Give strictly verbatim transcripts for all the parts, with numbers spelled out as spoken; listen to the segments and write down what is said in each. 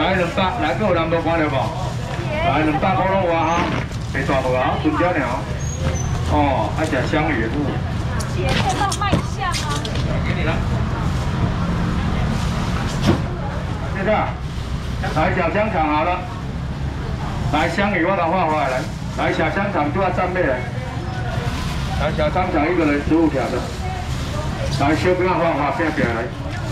来两百，来个有人无看到无？来两百块拢有啊，袂大无啊，春节了。哦，爱食香鱼。 姐，可以帮我卖一下吗？ 给你了。现在来小香肠好了，来香鱼我都画画来，来小香肠就要站妹来，来小香肠一个人十五条的，来小饼画画变变来。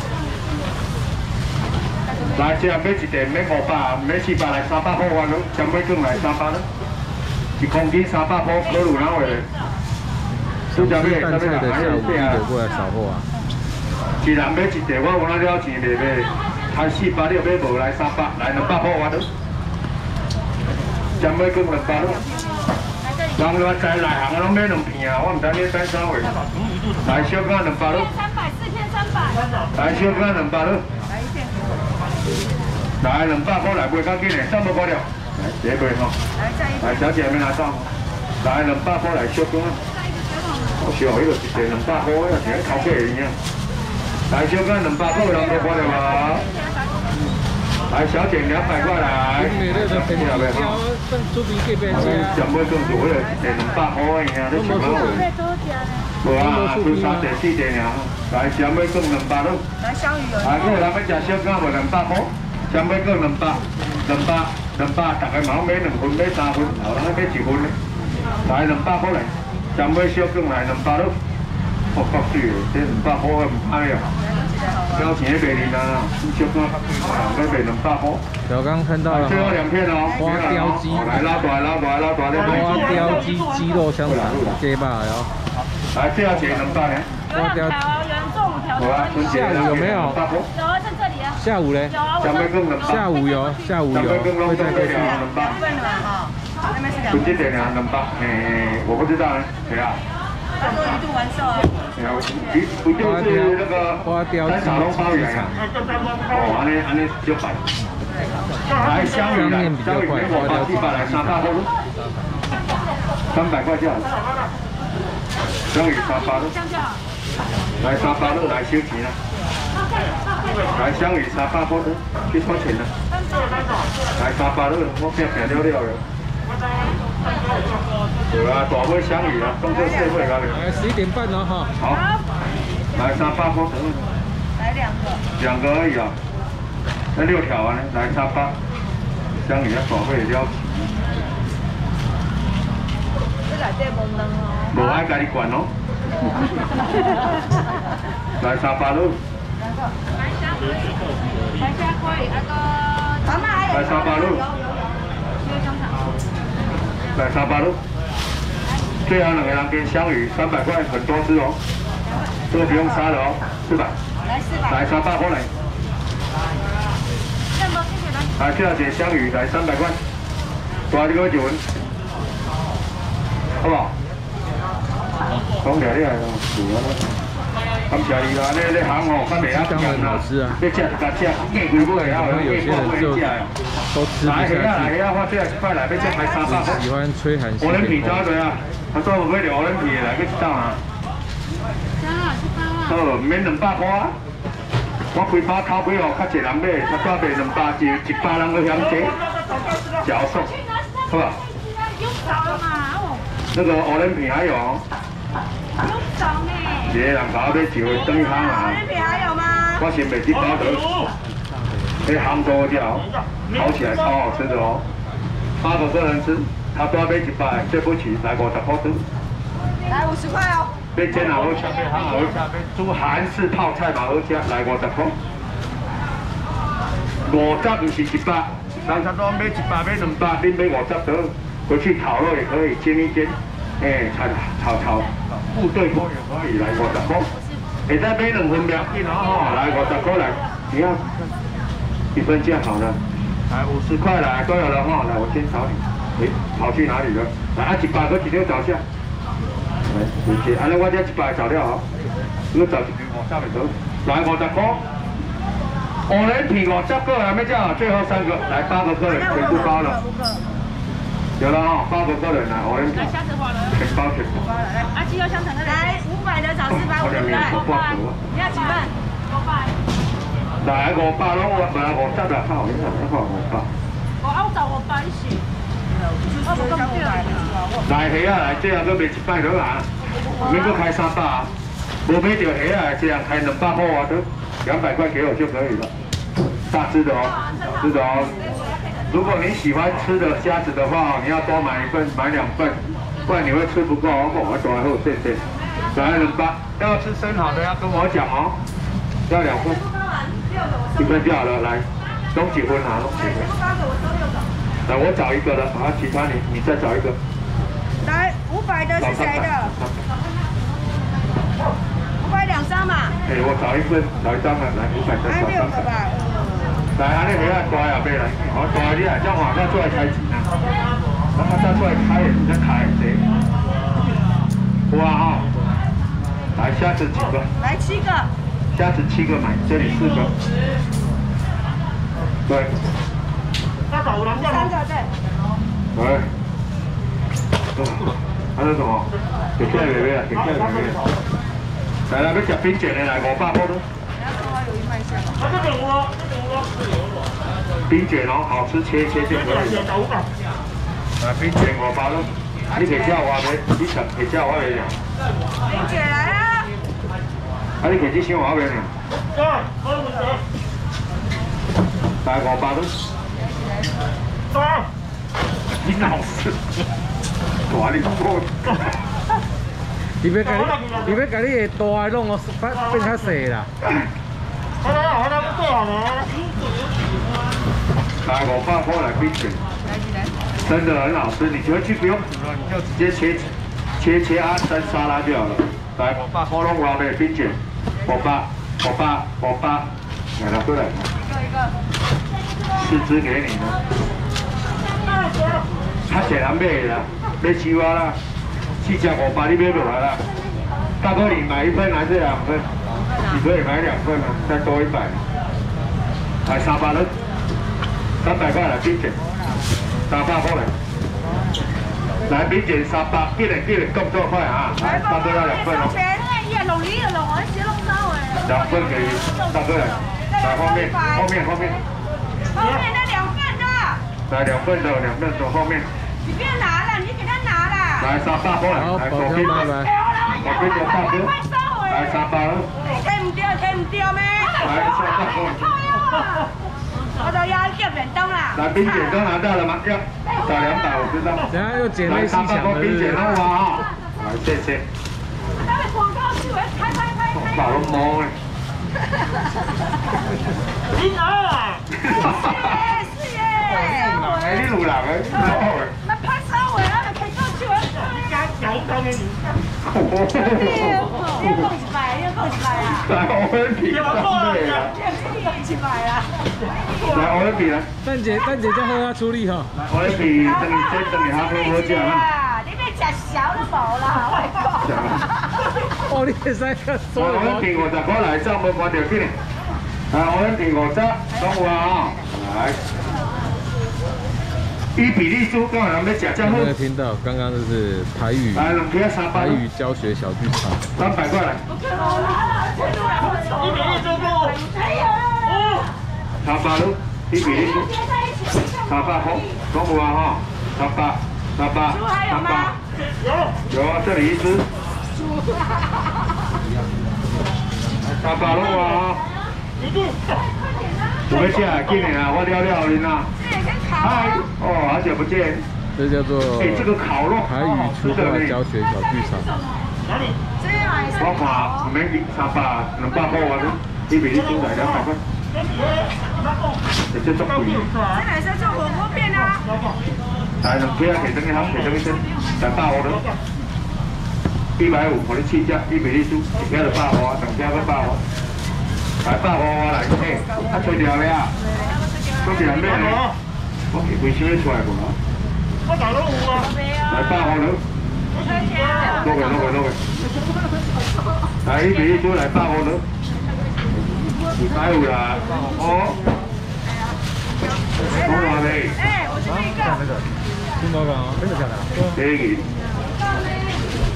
来，这买一袋免五百，免四百来三百块完了，将买更来三百了，一公斤三百块，可有哪位嘞？ 湘西拌菜的下午记得过来扫货啊！ 一人买一袋，我有哪了钱袂买？还四百你买无来三百，来两百块完了，将买更两百了。人话在内行拢买两片啊，我唔知你等啥位。来小干两百了。 三百，四千三百。 来小干两百了。 来两百块来卖较紧嘞，三百块了。来，这卖吼。来，小姐要拿上。来两百块来小干。好笑，迄个一袋两百块，要像头家一样。来小干两百块，两百块了无？来，小姐两百块来。小姐要袂吼？想要更多迄个一袋两百块尔，你想要有？无啊，就三袋四袋尔。来，想要更两百咯。来香鱼有。来，个人要食小干无两百块。 想买个两百，两百，两百，大概毛买两份，买三份，后人买一份咧。来两百块来，想买小羹来两百咯。我觉水的，这两百块唔歹啊。交钱袂离啦，小羹较贵啦，要卖两百块。 小刚看到了， 最后两片哦。 花雕鸡， 来捞大捞大捞大咧。 花雕鸡鸡肉香肠，鸡巴哟。 来，这要钱两百呢。 花雕。 好啊， 下午有没有？ 有啊，在这里啊。 下午嘞？下午有，下午有，会再过去。 春节点两两百，诶，我不知道呢，谁啊？ 他说鱼肚完售啊。 鱼不就是那个花雕鸡鸡肠？哦，安尼安尼就摆。来香鱼来，香鱼给我把几百来三百块，三百块就好。香鱼三百咯。 来三百六来收钱啦！来香鱼三百块，去收钱啦！来三百六，我拼拼了了了。对啊，大尾香鱼啊，当做社会咖喱。 来十一点半了哈。 好。来三百块， 来两个。 两个而已啊。那六条啊，来三百。香鱼要大尾了。 这内底无卵哦。 无爱家己管哦。 来三百六， 来虾龟，来虾龟，那个， 来三百六，来三百六，最后两个人给香鱼三百块，很多只哦，这个不用杀的哦，四百， 来四百， 来三百块来，来这样子香鱼来三百块，大这个一份，好不好？ 讲起来你系是啊，感谢你啦！你你行哦，较袂晓讲啦。你食就甲食，价贵不会晓， 有些人就都吃不下去。 来呀，我这一块来，要这买三百。 喜欢吹韩系。 我人皮招对啊，他说我买条我人皮来，去一道啊。好，免两百块啊。我开把头尾哦，较济人买，他多卖两百，一一百人去嫌济，脚爽，好吧？ 有找了嘛？哦。 那个我人皮还有。 有找呢。 一个人搞要一回等一行啊！ 还有吗？ 我先买几包的，那杭州条烤起来超好吃的哦。八个个人吃，他多买一百，对不起，来五十块钱。 来五十块哦。 要煎好吃，要烘好吃，要煮韩式泡菜嘛好吃，来五十块。五十不是一百，人差不多买一百买两百，你买五十得，回去烤肉也可以煎一煎。 哎，炒炒炒，部队锅也可以来五十块，会再买两份苗片哦，来五十块来，你要一份价好了，来五十块来都有了哈，来我先炒你，哎，跑去哪里了？来啊，一百个几条找下，来谢谢，安尼我这一百找掉啊，你找一条五十袂到，来五十块，五人皮五十个还没叫，最后三个，来八个客人全部包了。 有了哈，八个客人来，我们全包全包。来， 阿鸡肉香肠，来五百的找四百五十，来，你要几份？五百。 来五百拢我来五十啦，靠，你看一块五百。 我澳洲我搬是。我冇咁冇来。 来虾啊，来这样搁卖一百落啊，免搁开三百啊。无买到虾啊，这样开两百块啊，都两百块给我就可以了。大只的哦，小只的哦。如果你喜欢吃的虾子的话，你要多买一份，买两份，不然你会吃不够哦。我多还有谢谢。来两百，要吃生好的要跟我讲哦，要两份。一份就好了，来，弄几份啊？弄几份？来，我找一个了，啊，其他你你再找一个。 来，五百的是谁的？五百两张嘛。 哎，我找一份，找一张了，来，五百再找六个吧。 来，安尼虾啊大啊，买来，哦大你啊，这样话再出来开钱啊，那他再出来开也是在开的。哇哈，来虾子几个？ 来七个。 虾子七个买，这里四个。对。 三个对。 喂。还有什么？给起来妹妹啊，给起来妹妹。来来，要吃冰卷的来，五百块都。冰卷哦，好吃，切切就可以了。来，冰卷五百都。你可以叫我没？你想可以叫我没有？ 冰卷来啊！ 啊，你可以去先我没有？来五百都。你老实。大你讲。 伊要甲你，伊要甲你的大的弄哦，变变较细啦。 来五百块来冰卷，真的很好吃，你回去不用煮了，你就直接切切切啊，当沙拉就好了。来五百块弄完的冰卷，五百五百五百，来了过来。一个一个。四只给你呢。他显然买啦，买几碗啦，四只五百你买落来啦。大哥，你买一份还是两份？你可以买两份啊，再多一百。来三百人，三百块来冰卷，三百块来。来冰卷三百，记得记得动作快啊！来，大哥要两份哦。两份给大哥来，来后面后面后面。 后面那两份的。 来两份的，两份走后面。 你不要拿了，你给他拿了。 来三百块来，来左边，左边的大哥，来三百了。 听唔到，听唔到咩？ 来三百块。 我都要叫便当啦。 来冰卷都拿到了吗？要找两百，我知道。 等下又捡那三百块冰卷弄完啊！来谢谢。 广告去，拍拍拍拍。 把都摸哎。 你拿啊！是耶， 哎，你路人哎， 那拍手诶，啊，拍手去啊！加油，加油！你要讲一摆，你要讲一摆啊！ 来，我们比上对了。 一摆啦！ 来，我们比来。 蛋姐，蛋姐再好好处理哈。 我们比，等你先，等你好好好讲啊。 你别吃小都无啦，我讲。 哦，你会使个所有。 我们比五十块来，这没关掉紧嘞。来，我们比五十，等我啊！来。伊比利猪刚才没讲这有没有听到？刚刚就是台语台语教学小剧场， 三百块来。 伊比利猪不？哎呀！ 三百咯，伊比利猪，三百好，中午啊哈，三百，三百，三百。有，有啊，这里一只。三百咯啊！我们下来给你啊，我撩撩你呐。嗨，哦，好久不见。 这叫做哎，这个烤肉台语粗话教学小剧场。 哪里？ 我看没比三百，两百块啊，你比你猪来两百块。这做贵。 这乃是做火锅片啊。 来，两片给等一下，给等一下，两百五的。一百五，我的七只，一比你猪，一片就百五，两片都百五。来百五来，嘿，啊吹掉了啊，都是人咩呢？我几杯烧得出来无？我大佬有啊。来百五了。攞去攞去攞去。来一比你猪来百五了。二百五啦，哦。好话未？ 哎，我这边一个。 听到了啊？真的假的？ 可以。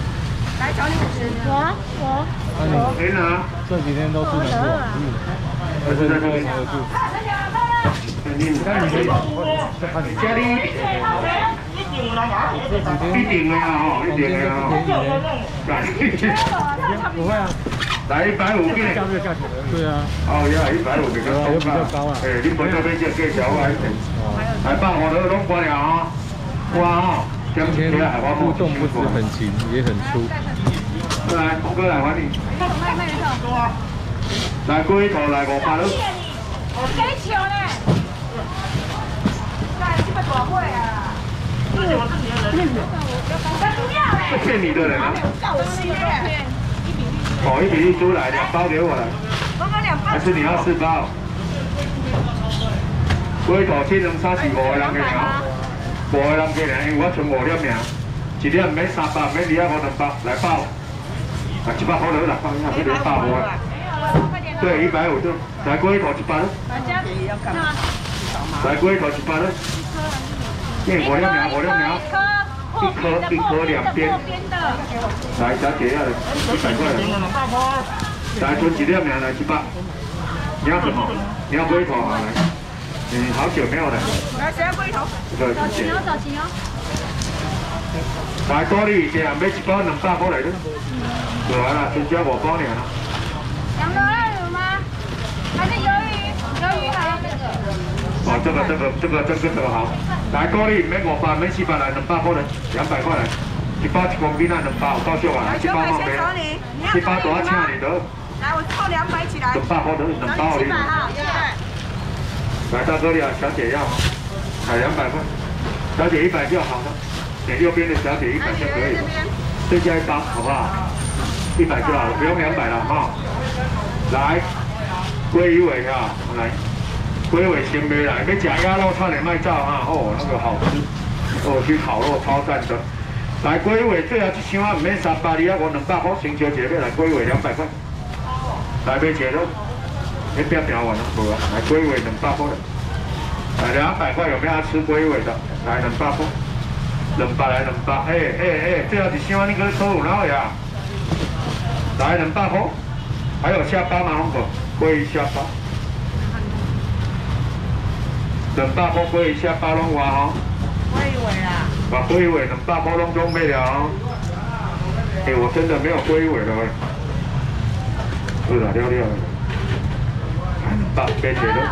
来找你五十。我我。 啊你你拿。 这几天都住哪住？ 还是在这边合住。那你可以再看你家里一定的啊，吼，一定的啊。 不会啊。 来一百五给你。 加这个价钱的。对啊。 哦呀，一百五比较高。 又比较高啊。 哎，你本这边就介绍我一点。来办好的拢关了啊。哇哈。今天互动不止很勤，也很粗。过来，我过来还你。来龟头来五百了。 我给你抢嘞！来，这么大会啊！我不要嘞！ 骗你的人啊！ 我洗嘞！ 哦，一比一出来，两包给我来。 我讲两包。 还是你要四包？龟头七两三四五个人给你啊，五个人给你，因为我剩五粒尔，一粒唔免三百，唔免二啊五两包，来包。啊，一百好了啦，放一下，这里包无。对，一百五对，来龟头一百了。来龟头一百了。对，五粒苗，五粒苗。一颗一颗两边。来，小姐要一百块了。来，存几粒苗来一百。你要什么？你要龟头好来。嗯，好久没有了。 来，谁要龟头？ 对， 找钱哦，找钱哦。 来，多利这样买一包两百块来的。做完了，剩下五包了。 两个二五吗？还是鱿鱼？鱿鱼好。 哦，这个这个这个这个这个好。来，多利免五百，免四百来，两百块来，两百块来。一包一公斤啊，两包，够少啊，一包毛没。一包多少钱你的？ 来，我凑两百起来。 两百块的，两包而已。来，大哥呀，小姐要吗？来两百块，小姐一百就好了。点右边的小姐一百就可以了，再加一包好不好？一百就好了，不用两百了哈。来，鲑鱼尾啊，来，鲑鱼尾先没来，要吃鸭肉差点卖照哈，哦，那个好吃，哦，去烤肉超赞的。来，鲑鱼尾最后一箱啊，唔免三百，你啊我两百块，成交姐妹来，鲑鱼尾两百块。来，买切肉。你不要表完了，不啊，来龟尾两百块的，来两百块有没有要吃龟尾的？来两百块，两百来两百，哎哎哎，最后一箱你个收有哪呀？来两百块，还有下巴吗？那个龟鱼下巴，两百块龟鱼下巴拢话吼。 龟尾啦。 把龟尾两百块拢准备了哦。哎，我真的没有龟尾了喂。是啦，了了。八杯铁的，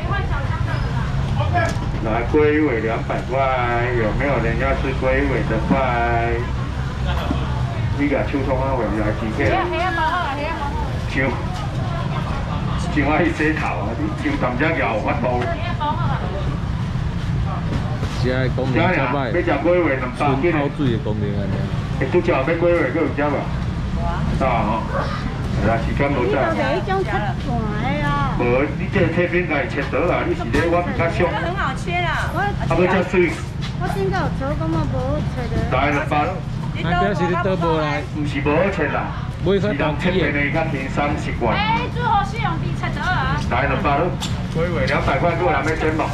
来龟尾两百块，有没有人要吃龟尾的块？你个秋葱啊，尾来几片？像像我去洗头啊，你像淡仔咬发刀。 是啊，功能较歹。 要食龟尾两百斤。 泡水的功能安尼。 会拄叫要龟尾，佮有食无？啊吼。来，时间无在。 有一种较大的哦。 无，你这体片家切倒啦，你是咧我比较俗。 很好切啦。 啊，要遮水。 我顶个有做，感觉无好切的。 来两百。 那表示你倒无来。 唔是无好切啦，是人切片的较轻松习惯。 哎，最好是用地切倒啊。 来两百咯，龟尾两百块，够人要煎无？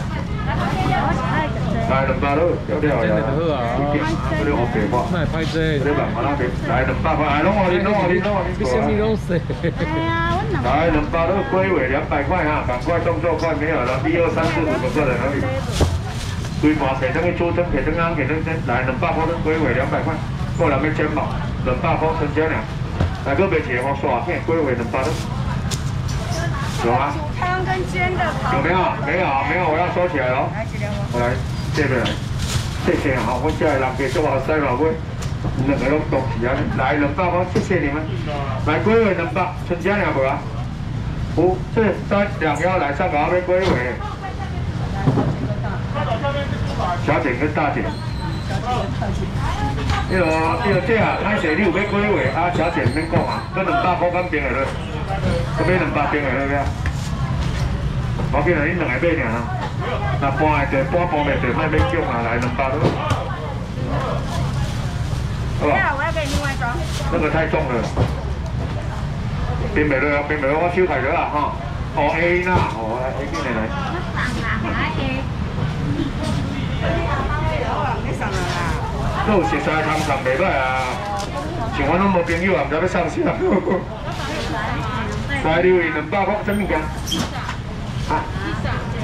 来两百咯，有了有了。这里好便宜。 那拍这。 这里慢慢那边，来两百块，哎，拢我哩，拢我哩，拢我哩。 你什么拢说？ 哎呀，我两。 来两百咯，龟尾两百块哈，赶快动作快，没有了，一二三四五个过来哪里？规盘铁灯去出灯，铁灯安，铁灯灯，来两百块的龟尾两百块，够人要煎无？两百块成交了，来个别切好刷片，龟尾两百咯。有吗？ 汤跟煎的。 有没有？没有，没有，我要收起来喽。我来，这边来，谢谢哈，我家的人给做好塞老龟，两个拢动起啊！来两百块，谢谢你们。来龟尾两百，成交了无啊？五、四、三、两幺，来上港那边龟尾。小姐跟大姐。那个那个这啊，歹势你有要龟尾啊？小姐免讲啊，跟两百块敢平的了，搁买两百平的了了。我见你两个买尔，那搬的搬搬袂着，卖买叫嘛来两百多，好吧？我要给你另外装。那个太重了，变袂落，变袂落，我手抬咗啦哈。哦 A 啦，哦 A 边嚟嚟？都有熟悉的汤上袂歹啊，像我拢无朋友啊，唔知要送啥。来，你两百块，什么价？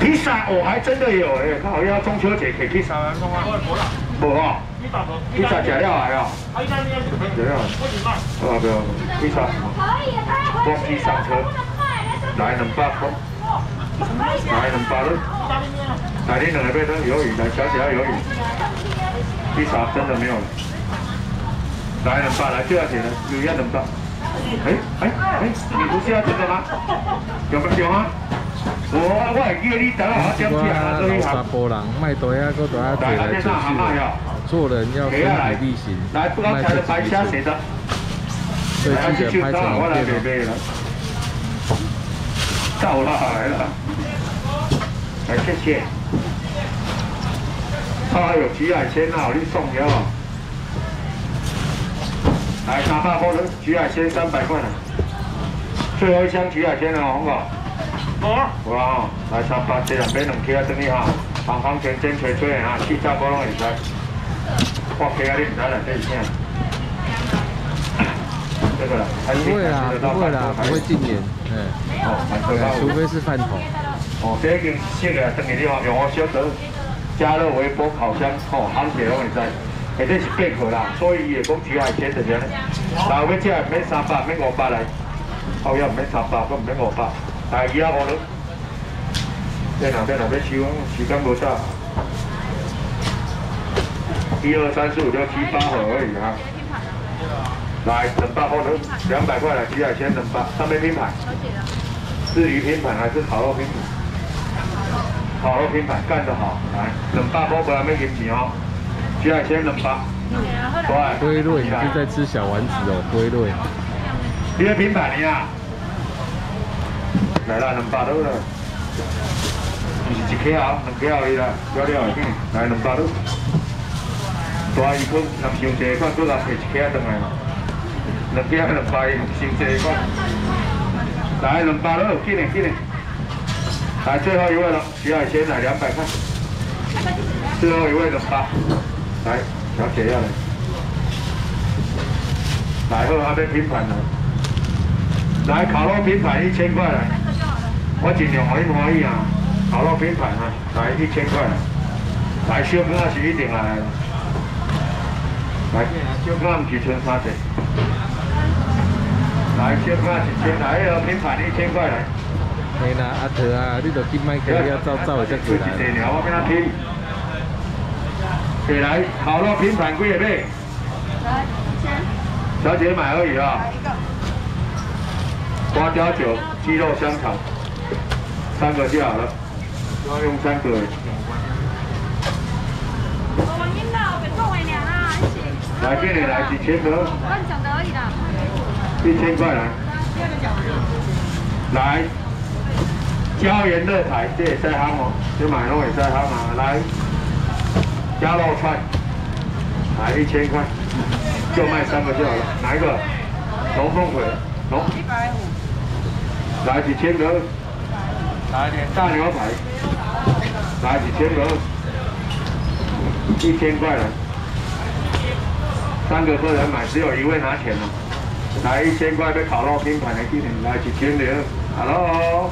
披萨哦，还真的有哎，刚好要中秋节可以披萨啊，弄啊。无哦，披萨吃了来哦。吃了。啊不要，披萨。光机上车，来两百块。来两百了。来你两个杯的鱿鱼，来小姐要鱿鱼。披萨真的没有了。来两百，来就要钱了，有要两百。哎哎哎，你不是要这个吗？有没有啊？我我会叫你等下点起来，所以老波人卖多呀，搁多呀，坐来坐去，做人要身体力行， 来，不刚才的白虾谁的？ 所以记得拍成影片哦。 到了来了，来谢谢。他有焗海鲜啊，你送给我。来三百块的焗海鲜三百块了，最后一箱焗海鲜了，红哥。好啊。有啊吼，来三百，这两边两起啊，等于哈，方方正正吹吹啊，气炸锅拢会使。我起啊，你唔使来这一片。这个啦， 不会啦，不会啦，不会禁言，嗯。哦，除非是饭桶。 哦，这已经熟了，等于你吼用我小刀加热微波烤箱，吼烘起拢会使。下底是贝壳啦，所以伊会讲焗海鲜就是安尼。然后要吃免三百，免五百来。后腰唔免三百，我唔免五百。来二啊五了。在哪边哪边收？时间无大。一二三四五六七八盒而已啊。来两百块的，两百块来焗海鲜两百，上面拼盘。至于拼盘还是烤肉拼盘？烤肉拼盘干得好，来两百块不然免银钱哦。焗海鲜两百。对。 龟类，你是在吃小丸子哦，龟类。 你在拼盘呢啊？来啦，两百多了。就是一克啊，两克而已啦，了了的，来两百多。大鱼汤，若伤济款，搁来配一克转来嘛。两克两百，伤济款。来两百多，紧嘞紧嘞。来最后一位了，焗海鲜来两百块。最后一位两百。来，小姐要来。来好，还没拼盘呢。来烤肉拼盘一千块来。我尽量互你欢喜啊！烤肉拼盘啊，来一千块，来小哥是一定来，来小哥唔是剩三只，来小哥一千，来个拼盘一千块来。 嘿啦，阿特啊，你着去买起要走走才过来。 一地鸟我跟他拼，给来烤肉拼盘几个买？来一千。小姐买而已啊。花雕酒、鸡肉香肠。三个就好了，要用三个。来，给你来几千个。一千块来。来，椒盐热排，这也在行哦，这买拢也在行啊。来，鸭肉串，来一千块，就卖三个就好了。哪一个？龙凤腿，龙。一百五。来几千个。来点大牛排，来几千个，一千块了。三个客人买，只有一位拿钱了。来一千块被烤肉拼盘的弟弟，来几千零 ，Hello。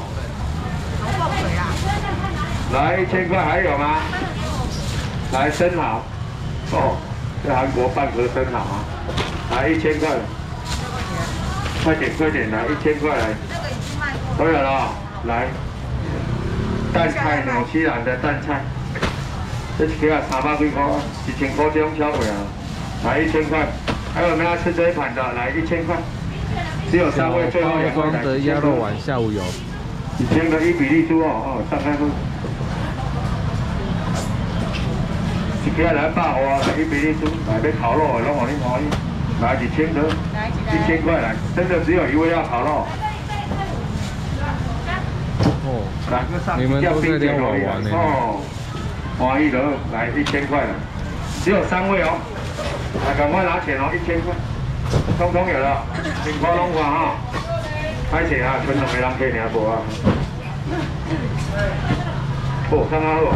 来一千块还有吗？来生蚝，哦，在韩国半盒生蚝啊，来一千块了。快点快点来一千块来，都有了，来。蛋菜，纽西兰的蛋菜，这一个三百几块，一千块这种销毁啊，来一千块。还有没有要吃这一盘的？来一千块，只有三位，最后两位来。的鸭肉丸下午有。一千个伊比利猪哦，哦，上开路。一个来百花，来伊比利猪，来要烤肉的，拢互你欢喜。来一千个，一千块来，真的只有一位要烤肉。 哦，来，你们都在聊好玩呢。 哦，欢喜的，来一千块了，只有三位哦，来赶快拿钱哦，一千块，通通有了，请夸拢夸哈，歹势啊，剩两个人客尔无啊。哦，刚刚好。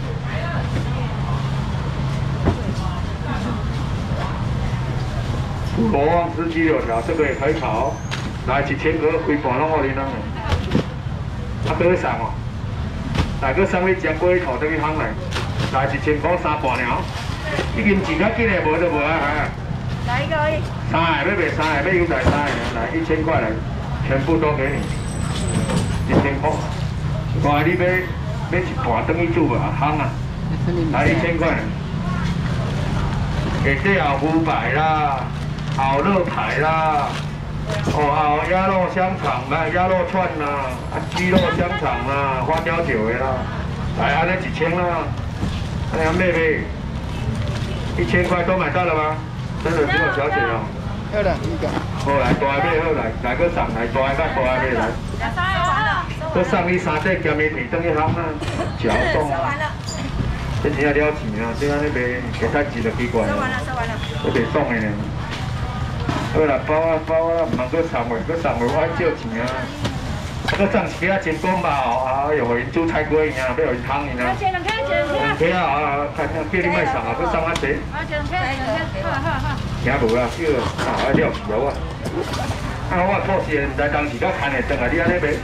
罗旺斯鸡柳条，这个也可以烤，来一千个，规盘拢互你弄的。啊，多会送哦！ 来个送你只龟头等于行来，来一千块三半了，已经钱较紧的无就无啊哈。 来一个而已。 三海要卖三海，要优待三海，来一千块来，全部都给你，一千块。看你要要一盘等于煮啊，夯啊，来一千块。下底有牛排啦，有肉排啦，哦，有鸭肉香肠啦，鸭肉串啦，啊鸡肉香肠啦，花雕酒的啦，来安尼一千啦，哎呀妹妹，一千块都买到了吗？真的是我小姐哦。 好了，一个。 好来，大尾好来，来个送来大甲大尾来。 两三个完了。 我送你三块咸米皮等于夯啊，嚼爽啊。真正了钱啊，这安尼卖，其他钱就奇怪了。收完了，收完了。我袂爽的呢。好啦，包啊包啊，唔通搁送袂，搁送袂我爱借钱啊。搁送一个啊，真公嘛哦，啊又互因煮菜粿尔，要互因汤尔。 两千两千两千。 两啊啊，看叫你卖送啊，搁送啊济。 啊，两千两千，好好好。 听无啦，叫啊爱了钱了我。啊我破时唔知当时甲牵的转来，你安尼卖？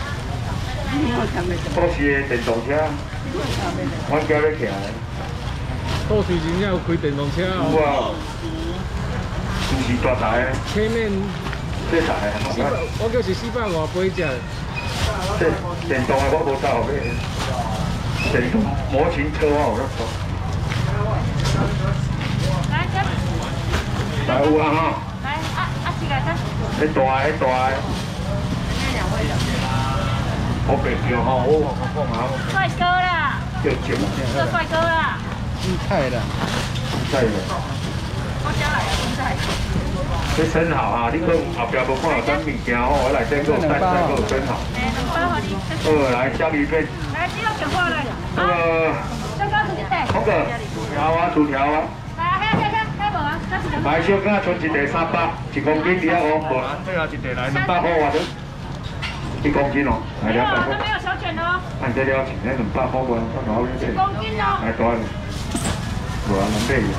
破时的电动车。我叫你起来。 到时真正有开电动车哦。 有啊，不是大台的。 车面。 这台的。 四百，我叫是四百外八只。 这电动的我无啥好买。电动模型车我有得做。 来，这。 来有啊哈。 来，啊啊，起来看。 迄大的，迄大的。我袂叫吼，我我讲啊。 帅哥啦！ 叫钱。 这帅哥啦！ 青菜的。 青菜的。 我家来啊，青菜。 这生蚝啊，你可后壁无看有啥物件哦，我内底还有蛋菜，还有生蚝。 哎，两包好你。 好，来香鱼片。 来，鸡肉卷过来。 那个。 这个是几袋？ 那个条啊，薯条啊。 来，还有还有还有无啊？这是两。 买小干存一袋三百，一公斤底下哦，无啊，这啊一袋来两百块外头。一公斤哦，来两百块。 没有小卷的哦。 按这了钱，那两百块我我拿回去。 一公斤哦。 来多少？无啊，两百。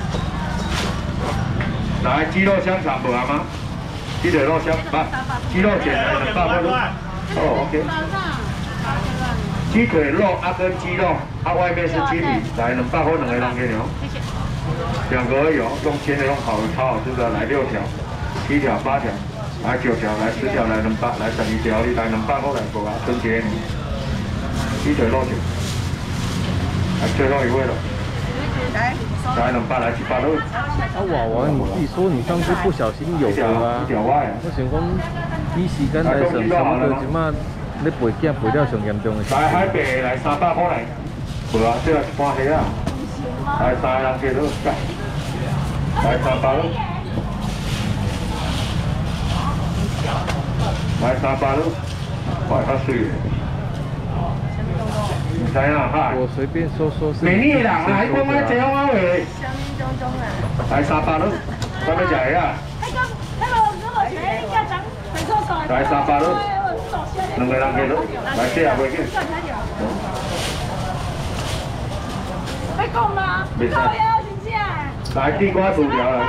来鸡肉香肠无啊吗？鸡腿肉香不，鸡肉卷来两百块都。哦 ，OK。鸡腿肉啊跟鸡肉啊外面是鸡米，来两百块两个人给你哦。 谢谢。 两个有，用煎的用烤的超好吃的，来六条、七条、八条。来九条，来十条，来两百，来十二条，你来两百块来过啊，春节你。鸡腿肉卷，来最后一位了。来，来两百，来一百六。 啊，娃娃，你自己说你上次不小心有的啊。 一条歪啊。 我想讲，以时间来算，差不多即马你赔囝赔了上严重的。 来海白，来三百块来。无啊，这是一般虾啊。来三个人给都来，来三百六。来三百六，快较水的。唔知啊，哈。 我随便说说是。 美丽的人啊，你讲我这样啊喂。 香槟中中啊。 来三百六，咱要食的啊。 那个那个如果谁家长没错手。 来三百六，两个人给都，来这也袂紧。 会讲吗？够呀，真正。 来地瓜薯条来。